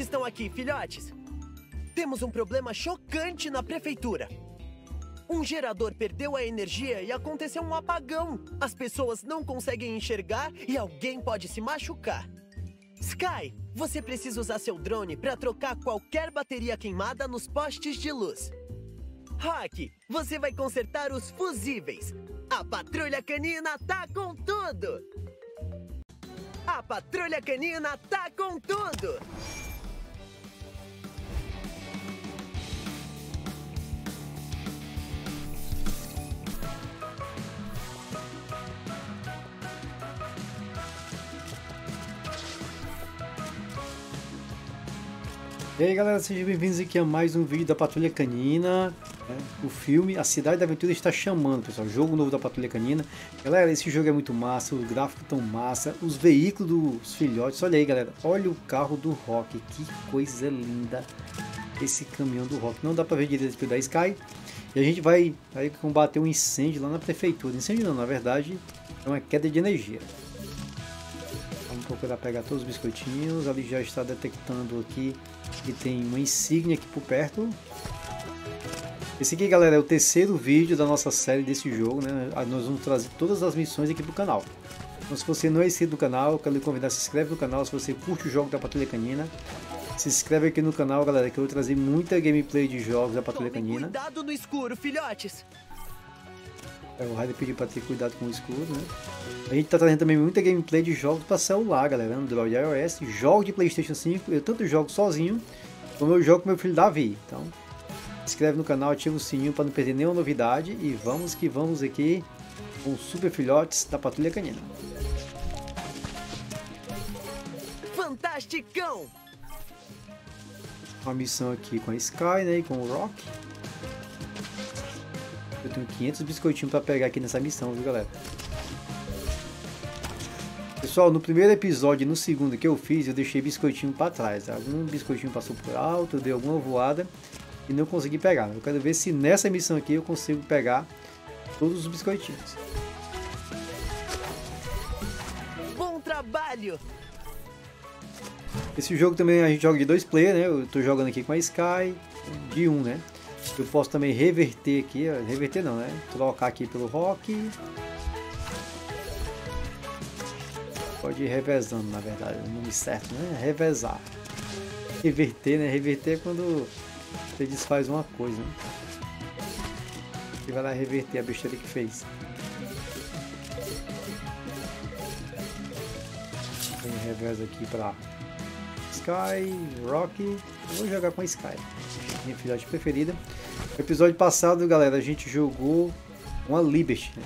que estão aqui, filhotes. Temos um problema chocante na prefeitura. Um gerador perdeu a energia e aconteceu um apagão. As pessoas não conseguem enxergar e alguém pode se machucar. Sky, você precisa usar seu drone para trocar qualquer bateria queimada nos postes de luz. Rock, você vai consertar os fusíveis. A Patrulha Canina tá com tudo! A Patrulha Canina tá com tudo! E aí galera, sejam bem-vindos aqui a mais um vídeo da Patrulha Canina, né? O filme A Cidade da Aventura está chamando, pessoal, jogo novo da Patrulha Canina. Galera, esse jogo é muito massa, os gráficos tão massa, os veículos dos filhotes, olha aí galera, olha o carro do Rock, que coisa linda esse caminhão do Rock, não dá pra ver direito pelo da Sky. E a gente vai combater um incêndio lá na prefeitura, incêndio não, na verdade é uma queda de energia. Vamos procurar pegar todos os biscoitinhos, ali já está detectando aqui que tem uma insígnia aqui por perto. Esse aqui, galera, é o terceiro vídeo da nossa série desse jogo, né? Nós vamos trazer todas as missões aqui pro canal. Então, se você não é inscrito no canal, eu quero lhe convidar a se inscreve no canal. Se você curte o jogo da Patrulha Canina, se inscreve aqui no canal, galera, que eu vou trazer muita gameplay de jogos da Patrulha Canina. Cuidado no escuro, filhotes! O Raider pediu para ter cuidado com o escuro, né? A gente tá trazendo também muita gameplay de jogos para celular, galera, Android e iOS, jogos de PlayStation 5, eu tanto jogo sozinho, como eu jogo com meu filho Davi. Então, se inscreve no canal, ativa o sininho para não perder nenhuma novidade e vamos que vamos aqui com os super filhotes da Patrulha Canina. Fantasticão! Uma missão aqui com a Sky, né, e com o Rock. Eu tenho 500 biscoitinhos para pegar aqui nessa missão, viu galera? Pessoal, no primeiro episódio e no segundo que eu fiz, eu deixei biscoitinho para trás. Algum biscoitinho passou por alto, eu dei alguma voada e não consegui pegar. Eu quero ver se nessa missão aqui eu consigo pegar todos os biscoitinhos. Bom trabalho! Esse jogo também a gente joga de 2 players, né? Eu tô jogando aqui com a Sky, de 1, né? Eu posso também reverter aqui, reverter não, né? Trocar aqui pelo Rock. Pode ir revezando, na verdade, o nome certo, né? Revezar. Reverter, né? Reverter é quando você desfaz uma coisa, né? E vai lá reverter a besteira que fez. Tem reveza aqui para Sky, Rock. Eu vou jogar com a Sky, minha filhote preferida. No episódio passado, galera, a gente jogou uma Liberty, né?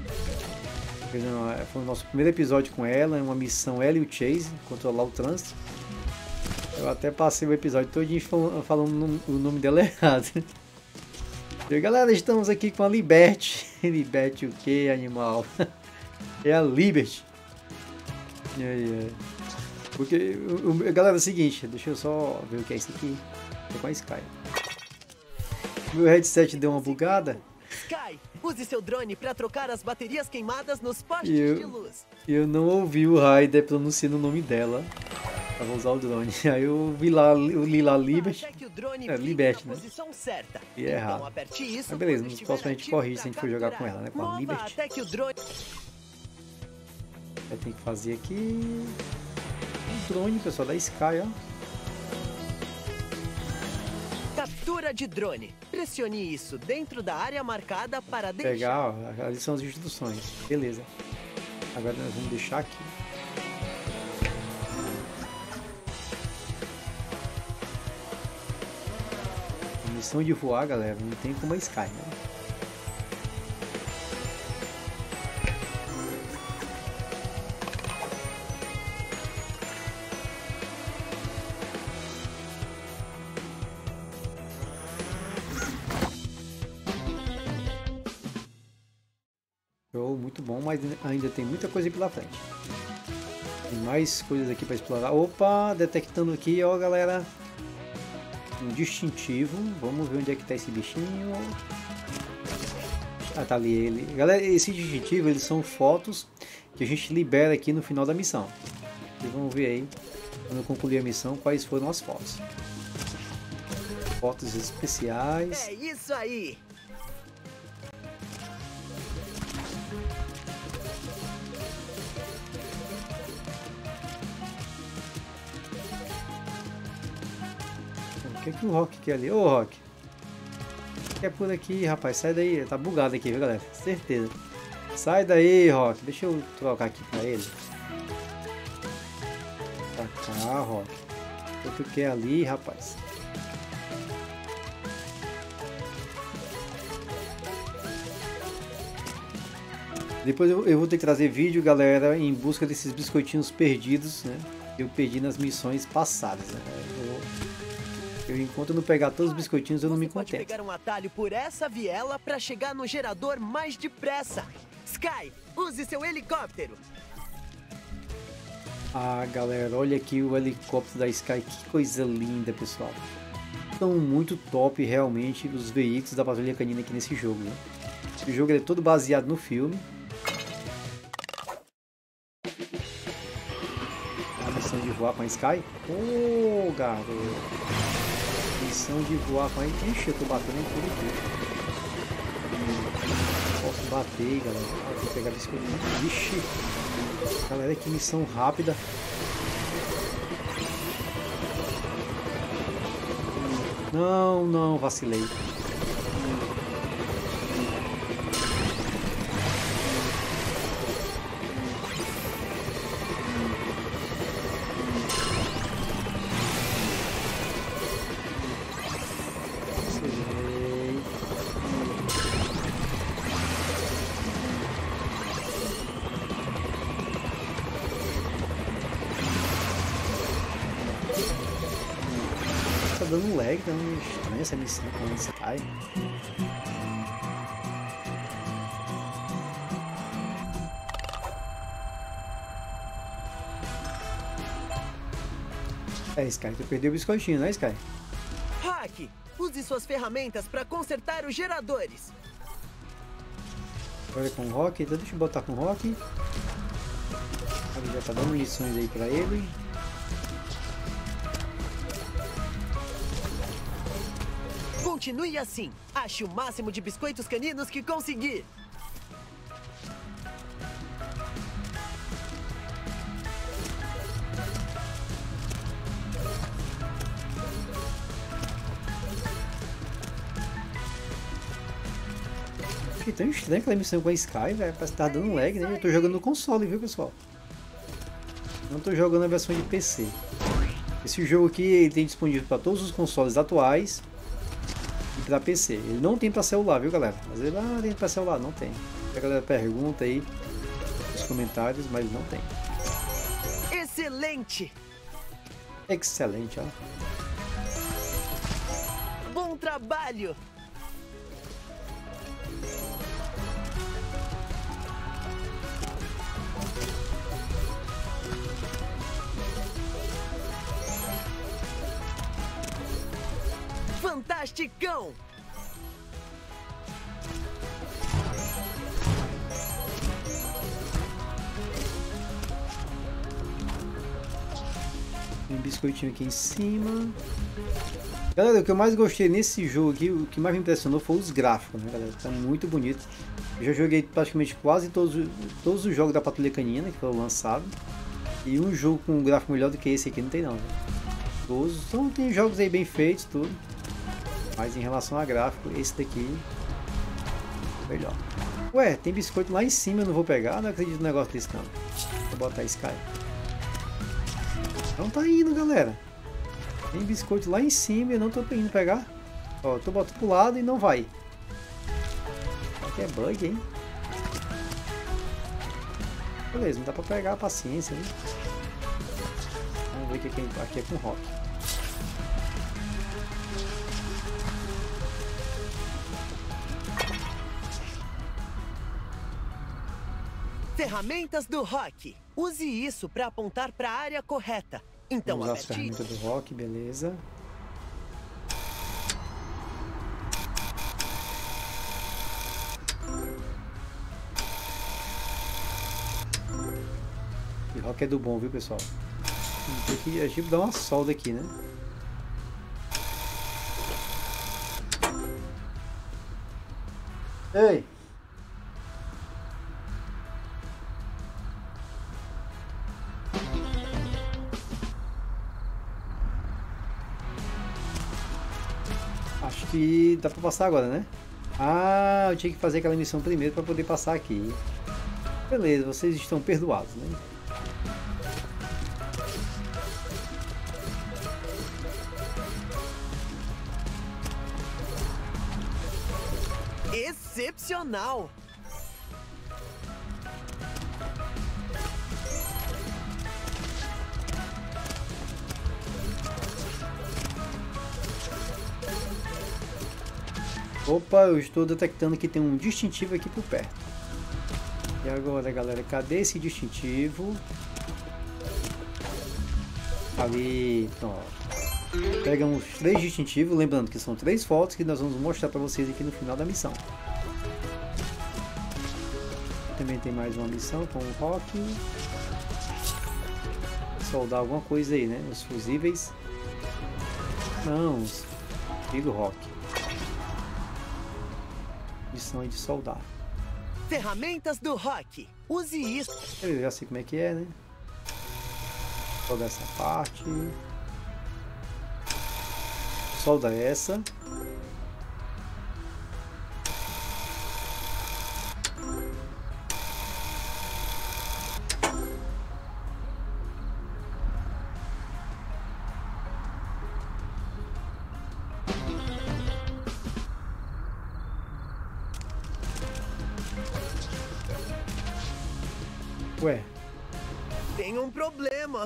Foi o nosso primeiro episódio com ela, uma missão ela e o Chase, controlar o trânsito. Eu até passei o episódio todinho falando o nome dela errado. E galera, estamos aqui com a Liberty. Liberty o que, animal? É a Liberty. Porque, galera, é o seguinte, deixa eu só ver o que é isso aqui. Tô com a Sky. Meu headset deu uma bugada. Sky, use seu drone para trocar as baterias queimadas nos postes de luz. Eu não ouvi o Raider pronunciando o nome dela. Eu vou usar o drone. Aí eu li lá Liberty. Liberty, né? E é errado. Mas beleza, no próximo a gente corrige se a gente for jogar com ela, né? Com a Liberty. Aí tem que fazer aqui o drone, pessoal, da Sky, ó. Captura de drone. Pressione isso dentro da área marcada para deixar. Pegar, ó, ali são as instruções. Beleza. Agora nós vamos deixar aqui. A missão de voar, galera, não tem como a Sky, né? Muito bom, mas ainda tem muita coisa pela frente. Tem mais coisas aqui para explorar. Opa, detectando aqui, ó galera, um distintivo. Vamos ver onde é que tá esse bichinho. Ah, tá ali ele. Galera, esse distintivo, eles são fotos que a gente libera aqui no final da missão. Vocês vão ver aí quando eu concluir a missão, quais foram as fotos. Fotos especiais. É isso aí! O que é que o Rock quer ali? Ô, Rock! É por aqui, rapaz. Sai daí. Tá bugado aqui, viu, galera? Certeza. Sai daí, Rock. Deixa eu trocar aqui pra ele. Pra cá, Rock. O que tu quer ali, rapaz? Depois eu vou ter que trazer vídeo, galera, em busca desses biscoitinhos perdidos, né? Eu perdi nas missões passadas, né? Eu enquanto não pegar todos os biscoitinhos, eu não me contento. Você pode pegar um atalho por essa viela para chegar no gerador mais depressa. Sky, use seu helicóptero. Ah, galera, olha aqui o helicóptero da Sky. Que coisa linda, pessoal. São muito top, realmente, os veículos da Patrulha Canina aqui nesse jogo, né? O jogo é todo baseado no filme. A missão de voar com a Sky. Oh, garoto. Missão de voar com a... Ixi, eu tô batendo em tudo aqui. Posso bater, galera. Vou pegar biscoito. Vixe. Galera, que missão rápida. Não, não, vacilei. Tá dando lag, tá dando estranho essa missão quando você cai. É, Sky, tu perdeu o biscoitinho, né, Sky? Rock, use suas ferramentas para consertar os geradores. Agora com o Rock, então deixa eu botar com o Rock. Ele já tá dando missões aí pra ele. Continue assim. Ache o máximo de biscoitos caninos que conseguir. Que tão estranho aquela missão com a Sky, velho. Parece que tá dando lag, né? Eu tô jogando no console, viu, pessoal? Não tô jogando a versão de PC. Esse jogo aqui ele tem disponível para todos os consoles atuais e para PC. Ele não tem para celular, viu, galera? Às vezes, tem para celular, não tem. A galera pergunta aí nos comentários, mas não tem. Excelente! Excelente, ó. Bom trabalho! Fantasticão! Tem um biscoitinho aqui em cima. Galera, o que eu mais gostei nesse jogo aqui, o que mais me impressionou foi os gráficos, né, galera? Tá muito bonito. Eu já joguei praticamente quase todos os jogos da Patrulha Canina que foram lançados. E um jogo com um gráfico melhor do que esse aqui não tem não, né? Todos, então tem jogos aí bem feitos, tudo. Mas em relação a gráfico, esse daqui melhor. Ué, tem biscoito lá em cima, eu não vou pegar? Não acredito no negócio desse não. Vou botar Sky. Não tá indo, galera. Tem biscoito lá em cima e eu não tô indo pegar. Ó, eu tô botando pro lado e não vai. Aqui é bug, hein? Beleza, não dá pra pegar, paciência, né? Vamos ver o que aqui é com Rock. Ferramentas do Rock. Use isso para apontar para a área correta. Então, vamos usar as ferramentas do Rock, beleza. E Rock é do bom, viu, pessoal? Tem que a gente dar uma solda aqui, né? Ei! Acho que dá pra passar agora, né? Ah, eu tinha que fazer aquela missão primeiro para poder passar aqui. Beleza, vocês estão perdoados, né? Excepcional! Opa, eu estou detectando que tem um distintivo aqui por perto. E agora, galera, cadê esse distintivo? Ali, pronto. Pegamos 3 distintivos, lembrando que são 3 fotos que nós vamos mostrar para vocês aqui no final da missão. Também tem mais uma missão com o Rock. Soldar alguma coisa aí, né? Os fusíveis. Não, os filho Rock. Missão aí de soldar. Ferramentas do Rock. Use isso. Eu já sei como é que é, né? Solda essa parte. Solda essa. Ué. Tem um problema.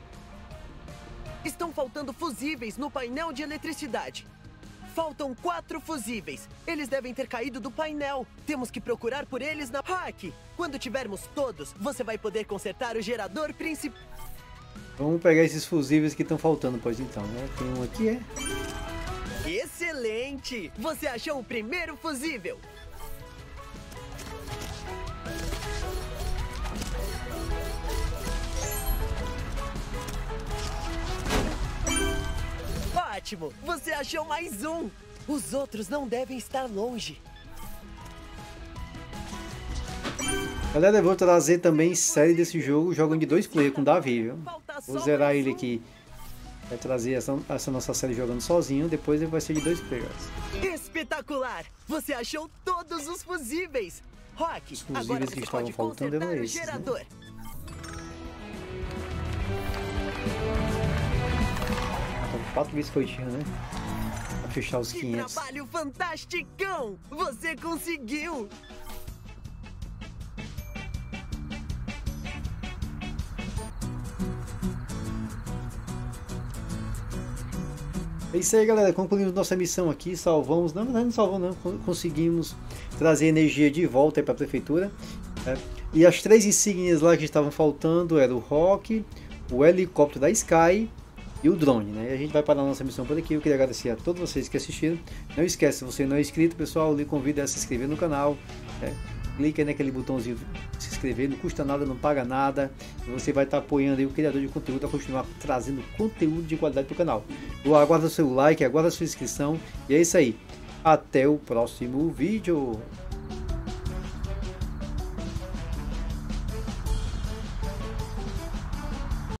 Estão faltando fusíveis no painel de eletricidade. Faltam 4 fusíveis. Eles devem ter caído do painel. Temos que procurar por eles na Hack. Quando tivermos todos, você vai poder consertar o gerador principal. Vamos pegar esses fusíveis que estão faltando, pois então, né? Tem um aqui, é? Excelente! Você achou o primeiro fusível. Ótimo! Você achou mais um! Os outros não devem estar longe. Galera, eu vou trazer também série desse jogo, jogando de 2 players com o Davi, viu? Vou zerar ele aqui. Vai trazer essa nossa série jogando sozinho, depois ele vai ser de 2 players. Espetacular! Você achou todos os fusíveis! Rock, Os agora fusíveis você que estavam pode faltando consertar eram o esses, né? gerador. Então, 4 biscoitinhos, né? Pra fechar os Que 500. trabalho fantasticão! Você conseguiu! É isso aí, galera. Concluímos nossa missão aqui. Salvamos. Não, não salvamos, não. Conseguimos trazer energia de volta para a prefeitura. Né? E as 3 insígnias lá que estavam faltando eram o Rock, o helicóptero da Sky e o drone. Né? E a gente vai parar a nossa missão por aqui. Eu queria agradecer a todos vocês que assistiram. Não esquece, se você não é inscrito, pessoal, eu lhe convido a se inscrever no canal. Né? Clique aí naquele botãozinho de se inscrever, não custa nada, não paga nada. E você vai estar apoiando aí o criador de conteúdo a continuar trazendo conteúdo de qualidade para o canal. Eu aguardo o seu like, aguardo a sua inscrição. E é isso aí. Até o próximo vídeo.